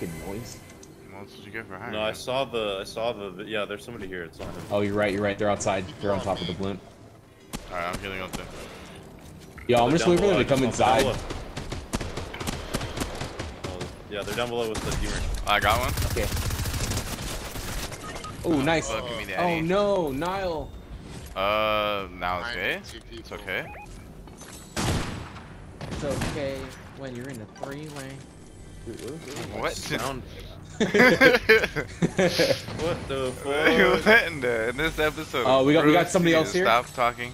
fucking noise? What else did you get for hiring? No, I saw the. Yeah, there's somebody here. It's on him. Oh, you're right. They're outside. They're on top of the blimp. Alright, I'm healing up there. Yo, I'm just waiting for them to come inside. Oh, yeah, they're down below with the demon. I got one. Okay. Oh, nice. Give me Oh no, Nile. Now it's okay. It's okay. It's okay when you're in a three-way. What? Sound? What the What fuck? in this episode? Oh, we got somebody Bruce, else here. Stop talking.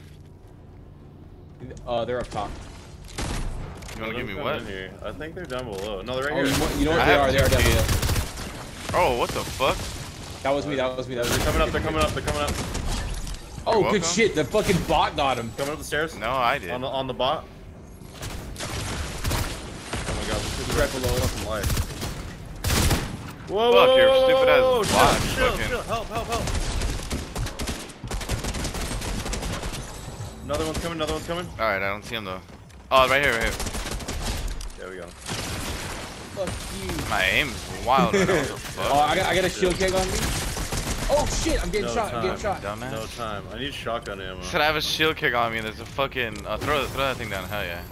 They're up top. You wanna give me Come what? in here. I think they're down below. No, they're Oh, right here. you know what? I They have are. They are down two below. Oh, what the fuck? That was me. That was me. That was They're me. coming up. They're coming up. They're coming up. Oh, You're good welcome. shit. The fucking bot got him. Coming up the stairs. No, I did. On the bot. Oh my god, this is right below us. Life. Whoa, Fuck, whoa, your whoa, stupid ass whoa, bot chill, fucking- chill. Help. Another one's coming. Alright, I don't see him though. Oh, right here, right here. There we go. Fuck you. My aim's wild right now. What the fuck? Oh, I got a shield keg on me. Oh shit! I'm getting No shot. I'm getting time. shot. Dumbass. No time. I need shotgun ammo. Said I have a shield kick on me and there's a fucking throw that thing down. Hell yeah.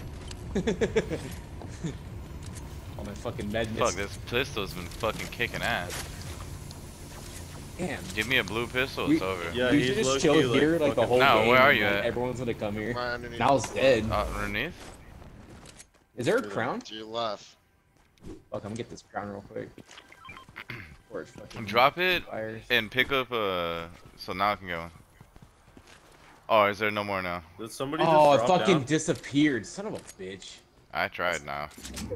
Oh my fucking med Fuck, mist. this pistol's been fucking kicking ass. Damn. Give me a blue pistol, We- it's over. Yeah, we he's should just low-key, chill here like the fucking- whole No, game. where are and, you like, at? Everyone's gonna come here. Right underneath. Now's dead. Underneath? Is there a crown? To your left. Fuck, I'm gonna get this crown real quick. Before it fucking Drop it fires. and pick up so now I can go. Oh, is there no more now? Did somebody Oh, it just drop fucking down? disappeared. Son of a bitch. I tried now.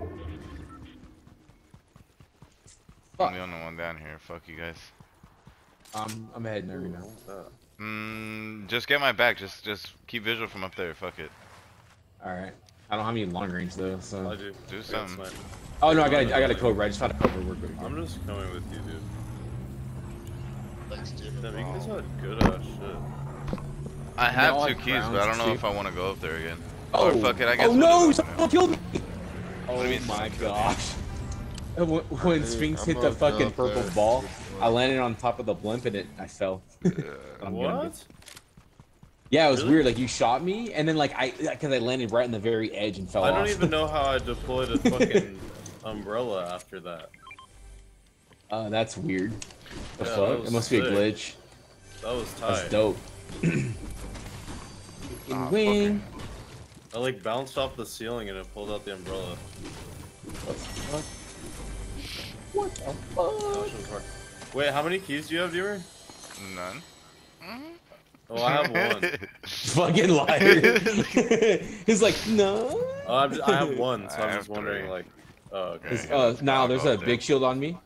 Fuck. I'm the only one down here. Fuck you guys. I'm heading there now. Just get my back. Just keep visual from up there. Fuck it. Alright. I don't have any long range though, so. I do. Do I got something. sniped. Oh no, I got a cobra. I just found a cobra. We're good. I'm just coming with you, dude. Thanks, Jimmy. Damn, you guys had good ass shit. I have all two have keys, but I don't crowns, know too. if I want to go up there again. Oh, Or fuck it, I guess. oh we'll no! just open Someone it. killed me! What do you mean Oh my someone killed gosh. When Sphinx hit the I'm fucking up purple there. ball, I landed on top of the blimp and I fell. I'm gonna What? Yeah, it was Really? weird. Like you shot me, and then like because I landed right on the very edge and fell I off. don't even know how I deployed a fucking umbrella after that. That's weird. The Yeah, that fuck? was It must be a sick. glitch. That was That's tight. dope. Ah, Wing. I like bounced off the ceiling and it pulled out the umbrella. What the fuck? What the That fuck? shit was hard. Wait, how many keys do you have, viewer? None. Oh, I have one. Fucking liar. He's like, no. I have one, so I I'm have just wondering, three. like, oh, okay. Okay. Now I'll there's go a up there. big shield on me.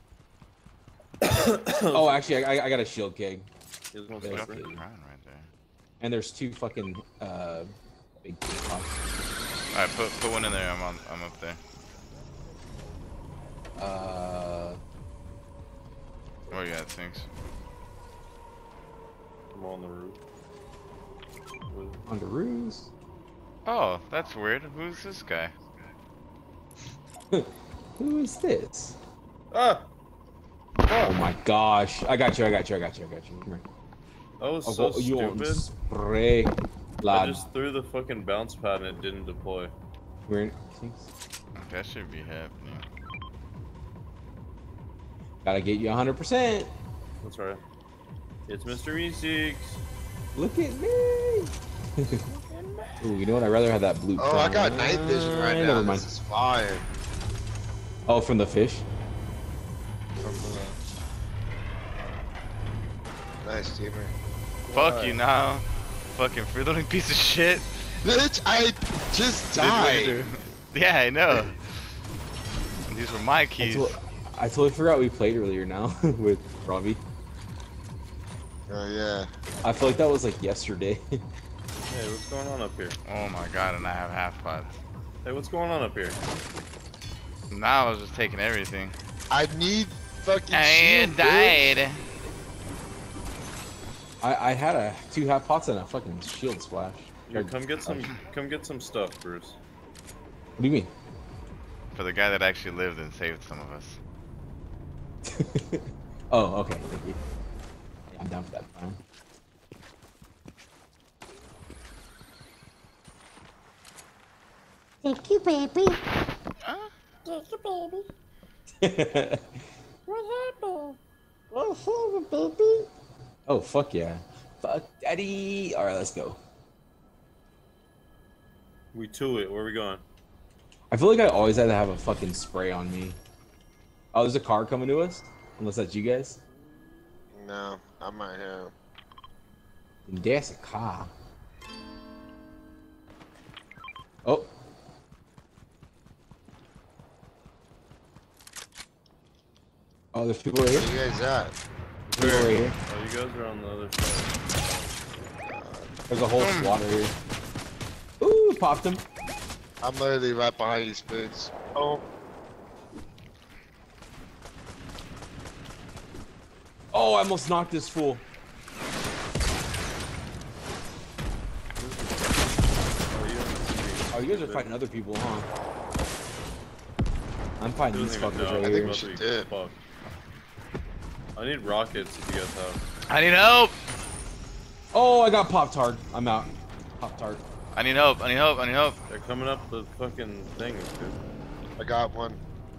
Oh, actually, I got a shield keg. Here's one Yeah. Got sniper. the crown right there. And there's two fucking big pops. Alright, put one in there. I'm up there. Where you at, Sphinx? I'm on the roof. On the roofs. Oh, that's weird. Who's this guy? Who is this? Ah! Oh my gosh! I got you. Come here. That was I'll so go you on stupid. spray, I lad. just threw the fucking bounce pad and it didn't deploy. We're That should be happening. gotta get you 100%. That's right. It's Mr. E6. Look at me. Ooh, you know what? I'd rather have that blue. Oh, I got crown. night vision right now. Never mind. This is fire. Oh, from the fish. Nice, teamer. Fuck you now. Fucking freeloading piece of shit. Bitch, I just Did what you died. do. Yeah, I know. These were my I keys. I totally forgot we played earlier now with Robbie. Oh yeah. I feel like that was like yesterday. Hey, what's going on up here? Oh my god, and I have half pots. Hey, what's going on up here? Now I was just taking everything. I need fucking I shield, bitch. died. I had two half pots and a fucking shield splash. Here, come get some stuff, Bruce. What do you mean? For the guy that actually lived and saved some of us. Oh, okay. Thank you. Yeah, I'm down for that plan. Thank you, baby. Huh? Thank you, baby. What happened? What happened, baby? Oh, fuck yeah. Fuck daddy. Alright, let's go. We to it. Where are we going? I feel like I always had to have a fucking spray on me. Oh, there's a car coming to us? Unless that's you guys? No, I'm right here. There's a car. Oh. Oh, there's people right Where here. you guys at? People right here. Oh, you guys are on the other side. There's a whole squad right here. Ooh, popped him. I'm literally right behind you, Spooks. Oh, Oh, I almost knocked this fool. Oh, you guys are fighting other people, huh? I'm fighting these fuckers right I think here. we should dip. Fuck. I need rockets if you guys have. I need help! Oh, I got popped hard. I'm out. Popped hard. I need help, I need help, I need help. They're coming up the fucking thing, dude. I got one.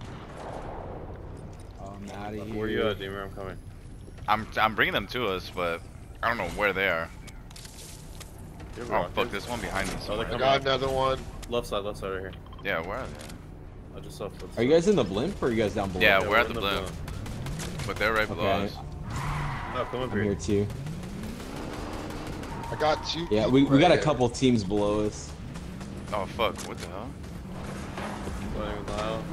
Oh, I'm out of here. Where you at, Deemer? I'm coming. I'm bringing them to us, but I don't know where they are. You have Oh rockets? fuck, there's one behind me. Oh, they're somewhere. I coming got up. another one. Left side right here. Yeah, where are they? I just saw footsteps. Are you guys in the blimp or are you guys down below? Yeah, we're at in the blimp. blimp. But they're right below Okay. us. No, come up I'm here here. too. I got two. Yeah, people we right got a here. couple teams below us. Oh fuck, what the hell? Fighting with Lyle.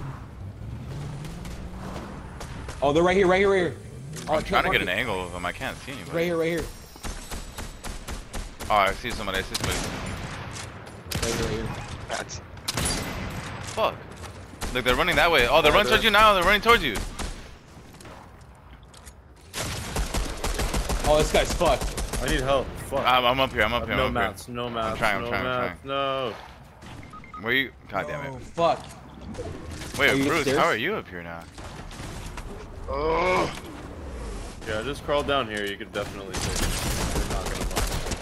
Oh, they're right here, right here, right here. Oh, I'm trying to get an mark angle of them, I can't see it. anybody. Right here, right here. Oh, I see somebody, I see somebody. Right here, right here. That's Fuck. Look, they're running that way. Oh, they're Oh, running towards you now, they're running towards you. Oh, this guy's fucked. I need help. Fuck. I'm up here, I'm I up have here, no I'm up mats, no mats, trying, no I'm trying, I'm mats, no. here. Where you? God damn Oh, it. fuck. Wait, Are you Bruce, upstairs? how are you up here now? oh. Yeah, just crawl down here. You could definitely take it. You're not gonna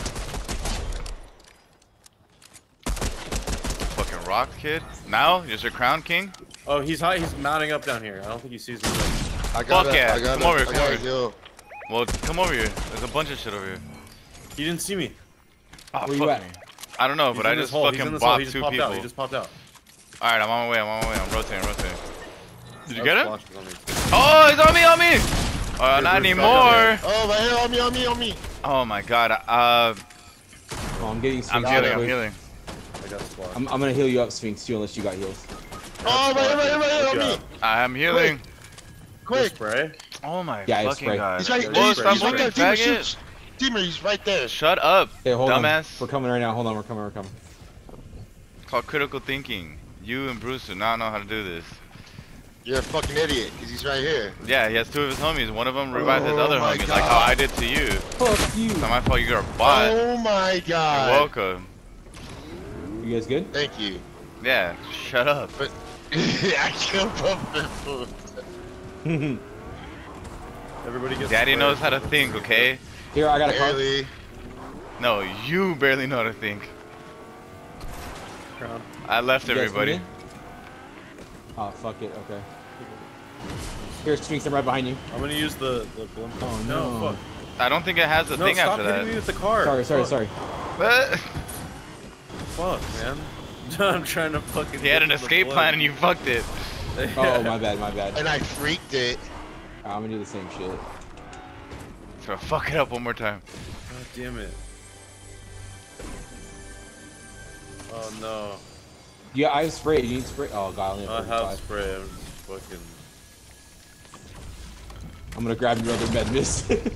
find Fucking rock, kid. Now? You're your crown king? it. Oh, he's high. He's mounting up down here. I don't think he sees me. I got Fuck yeah, I got come over here, I come got over a here. heal. Well, come over here. There's a bunch of shit over here. He didn't see me. Oh, Where you fuck at? me. I don't know, He's but I in this just hole. He's in fucking this hole. He bopped just two popped people. out. He just popped out. Alright, I'm on my way, I'm on my way. I'm rotating, rotating. Did you I get have him? flashes on me. Oh, he's on me, on me! Here, Not Bruce, anymore! Oh, right here, on me, on me, on me. Oh my god, Oh, I'm getting I'm Sphinx. healing, real I'm quick. healing. I got squad. I'm gonna heal you up, Sphinx, too, unless you got heals. Oh, right here, right here, right here, on Good me. job. I'm healing. Quick. Spray. Oh my Yeah, it's fucking spray. god. He's right, Well, he's, stop he's right there. moving, Deemer, faggot. shoots. Deemer, he's right there. Shut up, Hey, hold dumbass. on. We're coming right now. Hold on, we're coming, we're coming. It's called critical thinking. You and Bruce do not know how to do this. You're a fucking idiot, because he's right here. Yeah, he has two of his homies. One of them revived his Oh other my homies, like how God. I did to you. Fuck you. It's not my fault you're a bot. Oh my You're god. welcome. You guys good? Thank you. Yeah, shut up. But I killed both people. Everybody gets. Daddy sprayed. knows how to think, okay? Here, I got a car. Barely. No, you barely know how to think. Crown. I left You guys everybody. coming in? Oh, fuck it. Okay. Here's Sphinx. I'm right behind you. I'm gonna use the blimp. Oh, no! no. Fuck. I don't think it has the No! thing Stop after hitting that. me with the car. Sorry, sorry, Fuck. sorry. But Fuck, man. I'm trying to fucking. he had an get to the escape blimp. plan and you fucked it. Oh, my bad, my bad. And I freaked it. I'm gonna do the same shit. So fuck it up one more time. God damn it. Oh no. Yeah, I have spray. You need spray. Oh god, I only I have have 45. spray. I'm just fucking. I'm gonna grab your other med mist. Alright,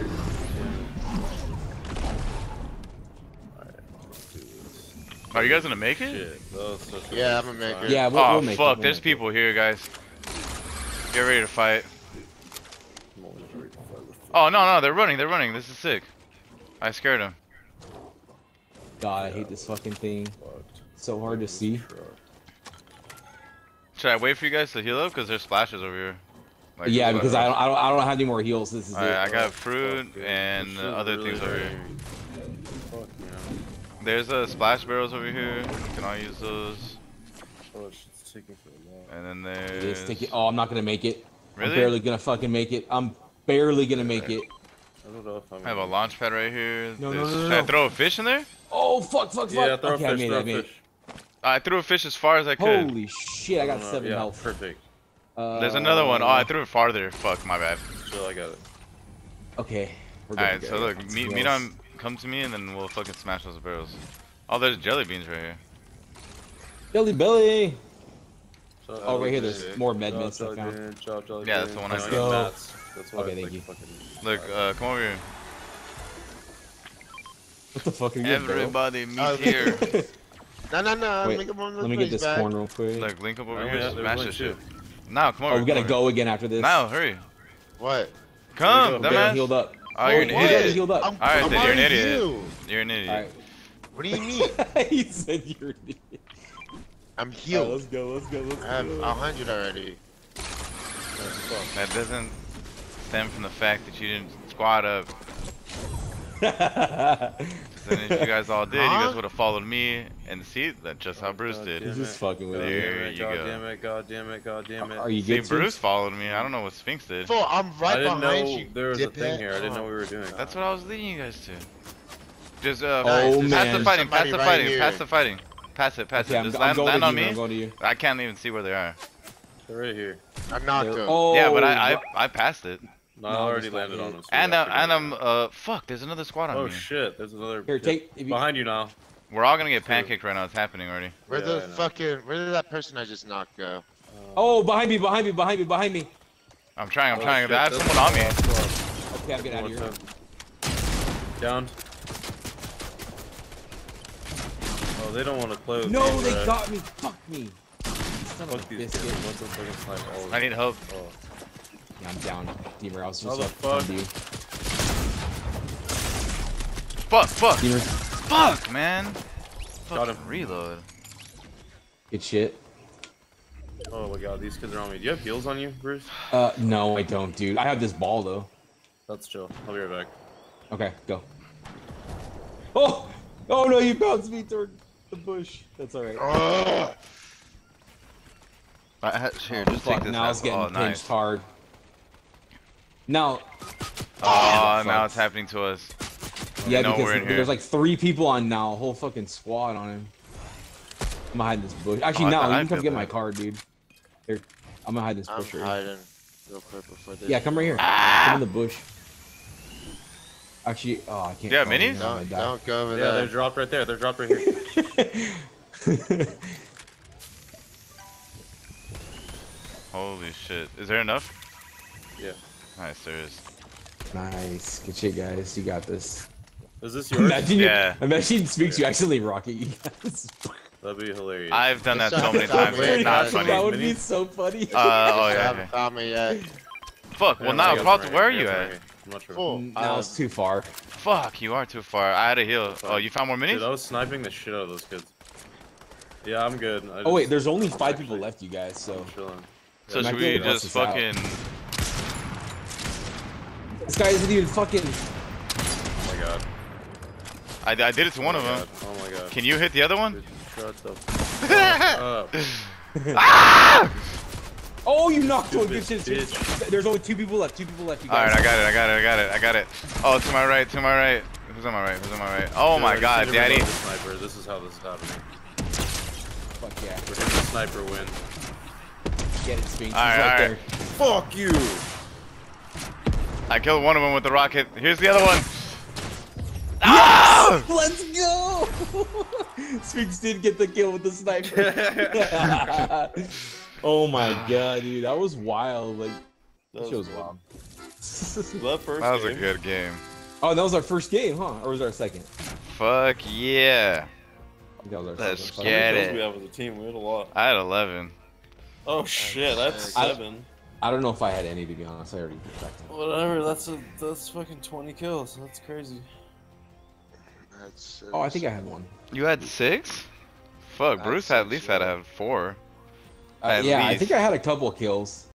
let's do this. Are you guys gonna make it? Shit. That was such a Yeah, waste I'm of gonna make time. it. Yeah, Oh we'll make it, fuck, we'll there's make it. people here, guys. Get ready to fight. I'm always ready to fight with Oh no, they're running, they're running. This is sick. I scared them. God, I hate this fucking thing. fucked. So hard to see. Truck. Should I wait for you guys to heal up? Cause there's splashes over here. Like, Yeah, because I don't have any more heals. This is Alright, it. I got fruit Fuck, dude. and This shit other really things over here. hurting. Fuck, man. There's splash barrels over here. You can all use those. Oh, shit's taking for a lot. And then It is there's. taking- Oh, I'm not gonna make it. Really? I'm barely gonna fucking make it. I'm barely gonna make it. I don't know if I'm I have a launch pad right here. No, There's- no, no, Should no. I throw a fish in there? Oh fuck, fuck, fuck. Yeah, throw Okay, a I fish, made it. throw I a made it. fish. I threw a fish as far as I could. Holy shit! I got 7 yeah, health. perfect. There's another one. Oh, I threw it farther. Fuck, my bad. Chill, I got it. Okay. We're good Alright, to so go. look, meet on. Come to me, and then we'll fucking smash those barrels. Oh, there's jelly beans right here. Billy, Billy. Shout Oh, out right here. to There's more med Job, mints I Jelly found. Bean, Job, Jelly Yeah, that's Bean. the one I No, got. got mats. That's why Okay, I thank like you. fucking- Look, come over here. What the fuck are you? Everybody meet Oh, here. No. Wait, Make him on the let me get face this back. corn real quick. Look, link up over Oh, here. yeah, there's Smash one this too. shit. Now, come over. Oh, we gotta come over. go again after this. Now, hurry. What? Come, There we go. I'm barely dumbass. healed up. Oh, you're an you idiot. barely healed up. I'm Alright, then you're an already idiot. healed. You're an idiot. Alright. What do you mean? He said you're an idiot. I'm Alright, healed. let's go. Let's go. Let's I have go. 100 already. That doesn't stem from the fact that you didn't squat up. Then if you guys all did, you guys Huh? would have followed me and see that's just how Bruce did. He's just fucking with There you. you God go. damn it, god damn it, god damn it. Are you See, good? Bruce Bruce? followed me. I don't know what Sphinx did. Fool, I'm right I didn't behind know you. there was a diphead. thing here. I didn't know we were doing that. That's what I was leading you guys to. Just Oh, pass man. the fighting, pass Somebody the right fighting, here. pass the fighting. Pass it, pass Okay, it. I'm, Just I'm land, going land to on you. me. I'm going to you. I can't even see where they are. They're right here. I knocked him. Oh. Yeah, but I passed it. No, I No, already just landed not on yet. them. so And we have to I'm go. fuck, there's another squad on Oh me. shit, there's another. Here, kid. take. If you, Behind you now. We're all gonna get Two. pancaked right now. It's happening already. Where Yeah, the I know. fucking, where did that person I just knocked go? oh, behind me, behind me, behind me, behind me. I'm trying. I'm Oh, trying. shit, I have that's someone on me. the last squad. Okay, I'm getting out of One here. time. Down. Oh, they don't want to play with me. No, they bruh. got me. Fuck me. Son of Fuck a these biscuit. kids. Let them fucking snipe all of I them. need help. Oh. Yeah, I'm down. Deemer, I was How just the up fuck? you. Fuck. Deemer, Fuck, man. Got Fucking him. reload. good shit. Oh my god, these kids are on me. Do you have heals on you, Bruce? No, I don't, dude. I have this ball though. That's chill. I'll be right back. Okay, go. Oh! Oh no, you bounced me toward the bush. That's alright. Ugh. Here, Oh, just fuck, take this. now it's getting Oh, pinched nice. hard. Now, Oh, now fuck. it's happening to us. yeah, know we're in because here. there's like 3 people on now, a whole fucking squad on him. I'm gonna hide in this bush. Actually, Oh, I no, thought you I can come did get that. my card, dude. Here, I'm gonna hide in this I'm bush right here. hiding real quick before this. Yeah, come right here. Come in the bush. Actually, oh, I can't. Yeah, oh, minis? no, I died. Don't go over Yeah, they're there. dropped right there. They're dropped right here. Holy shit. Is there enough? Yeah. Nice, there is. Nice, good shit, guys. You got this. Is this yours? Imagine, Yeah. imagine speaks you accidentally rocket you guys. That'd be hilarious. I've done that It's so many not times. weird, It's not guys. funny. That would be so funny. Oh, You yeah. haven't Okay. found me yet. Fuck. Well, now, Carlton, where are you at? I'm not sure. Fool. Now it's too far. Fuck, you are too far. I had a heal. Oh, you found more Dude, I minis? was sniping the shit out of those kids. Yeah, I'm good. Oh wait, there's only 5 people left, you guys. So I'm chilling. So I'm should not we gonna bust just this out. fucking... this guy isn't even fucking. Oh my god. I did it to one of Oh my them. god. Oh my god. Can you hit the other one? Dude, shut the fuck up. Oh, you knocked one. Good Stupid shit. bitch. There's only 2 people left. 2 people left. You guys. Alright, I got it. Oh, to my right. Who's on my right? Oh Dude, my I just god, need to reload daddy. the sniper. This is how this is happening. Fuck yeah. We're hitting the sniper win. Get it, Sphinx. He's Alright, right alright. there. Fuck you! I killed one of them with the rocket. Here's the other one. Ah! Let's go! Sphinx did get the kill with the sniper. Oh my god, dude, that was wild. Like, that shit was wild. That first That was a good game. Oh, that was our first game, huh? Or was it our second? Fuck yeah. I think that was our Let's second. get kills it. we have as a team? We had a lot. I had 11. Oh shit, that's I- 7. I don't know if I had any, to be honest. I already checked. Whatever, that's fucking 20 kills. That's crazy. That's, Oh, I think I had one. You had 6? Fuck, I Bruce had had at least six, had to yeah. have 4. At Yeah, I least. think I had a couple kills.